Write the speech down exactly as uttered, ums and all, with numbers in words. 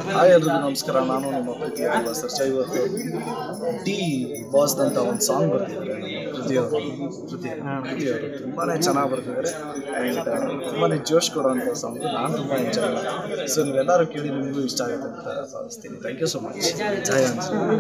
Hi ಎಲ್ರಿಗೂ ನಮಸ್ಕಾರ. ನಾನು ನಿಮ್ಮ ಪ್ರೀತಿಯ ಧ್ರುವ ಸರ್ಜಾ. ಇವತ್ತು ಡಿ ಬಾಸ್ ಅಂತ ಒಂದು ಸಾಂಗ್ ಬರ್ತಿದ್ದಾರೆ ನಮ್ಮ ಕೃತಿಯವರು ಕೃತಿ ಕೃತಿಯವರು ತುಂಬಾ ಚೆನ್ನಾಗಿ ಬರ್ತಿದ್ದಾರೆ. ಆ್ಯಂಡ್ ತುಂಬಾ ಜೋಶ್ ಕೊಡೋಂಥ ಸಾಂಗು. ನಾನು ತುಂಬ ಎಂಜಾಯ್ ಮಾಡ್ತೀನಿ. ಸೊ ನೀವೆಲ್ಲರೂ ಕೇಳಿ ನಿಮಗೂ ಇಷ್ಟ ಆಗುತ್ತೆ ಅಂತ ಭಾವಿಸ್ತೀನಿ. Thank you so much. Jaya